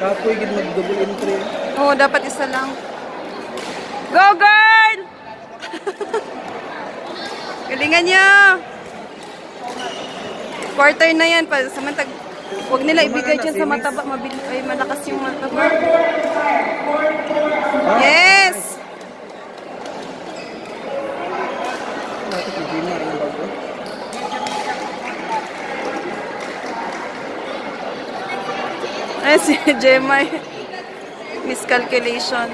Kapoy, gid mag-double entry. Oo, dapat isa lang. Go, girl! Galingan nyo! Quarter na yan. Samantag, huwag nila ibigay dyan sa mataba. Ay, malakas yung mataba. Yes! Ay, si Gemma. Miscalculation.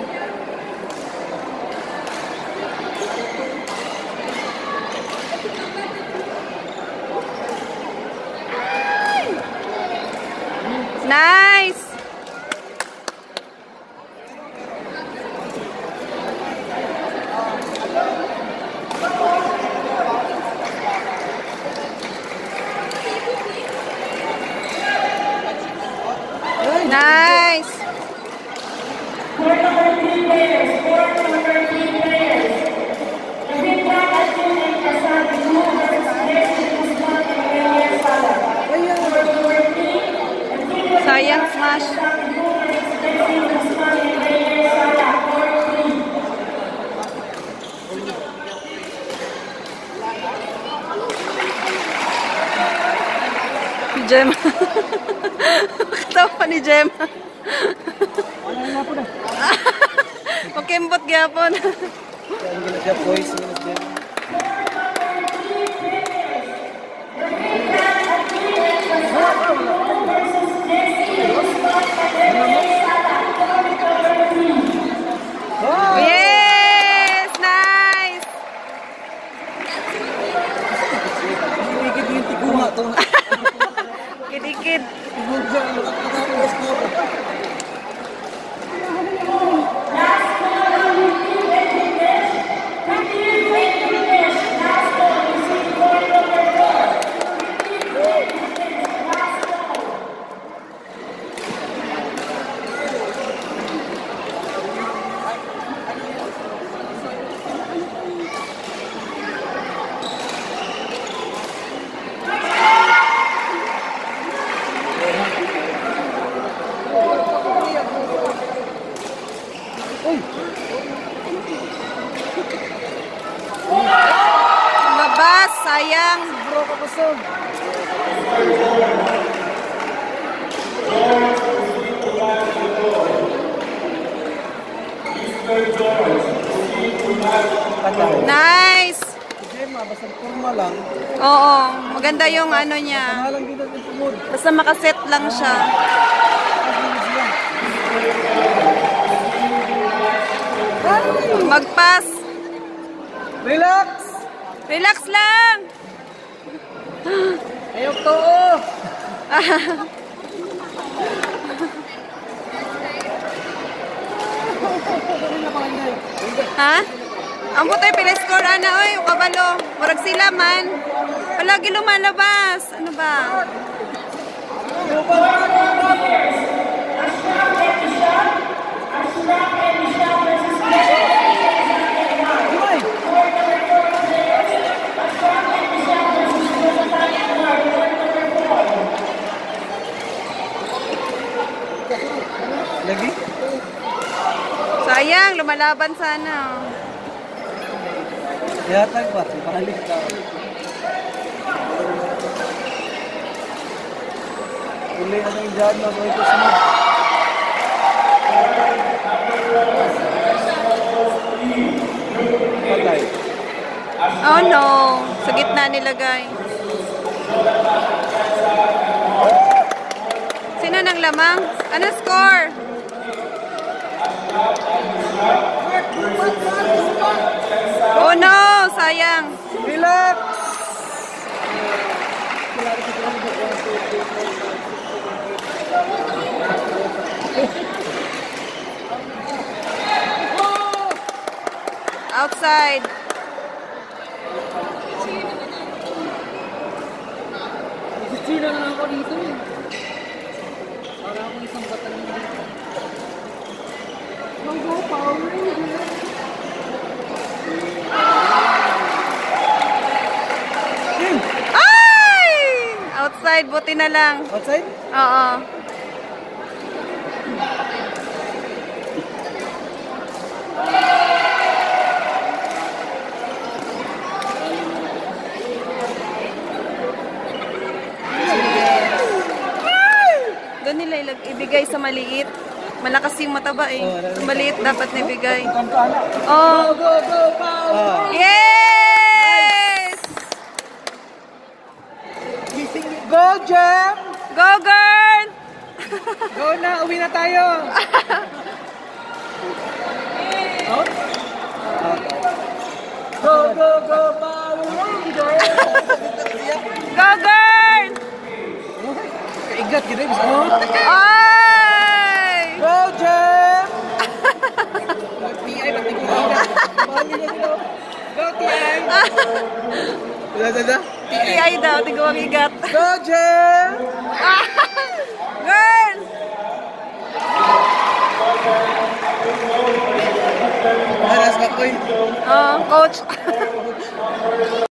Nice! Nice! Court number 3 players. Court number 3 players. Rebecca Atun and Kassan Blue versus Leslie Guzman and Elias Sala. Court number 3. Sayang smash. Leslie Guzman and Elias Sala. Court 3. Si Gemma. Katawa pa ni Gemma. Makimbot gyapon. Ang gina siya boys, Yes! Nice! Igid yung tiguha to. Kidikid. Labas, sayang. Bro, kapasog. Nice! Gemma, basta forma lang. Oo, maganda yung ano niya. Pangalang dito ng tumod. Basta makaset lang siya. Magpas. Relax! Relax lang. Ayok to, oh! Ha? Ang putay pila-score ana oy, kabalo. Murag sila man. Palagi lumalabas. Ano ba? Lagi? Sayang, lumalaban sana. Yatag ba? Balik ka. Uli na ng dyan na boy ko sunod. Patay. Oh no, sa gitna nilagay. Sino nang lamang? Ano score? Oh no, sayang. Relax! Outside. Sino na ako dito eh. Para ako isang batalyon dito. Go, power! Ay! Outside, buti na lang. Outside? Oo. ibigay sa maliit. Malakas yung mataba eh. Sa maliit dapat nibigay. Kanto anak. Oh. Go, go, power! Yes! Go, Jem! Go, girl! Go na, uwi na tayo! Out? Go, go, go, Power Ranger! Go, girl! Kaigat, gina yung Ay! Go, Jem! Mag-TI, mag-TI. Mahali na sila. Go, TI! Dada? TI daw, tigawang igat. Go, Jem! Girl! Alas ka, koy. Oh, coach.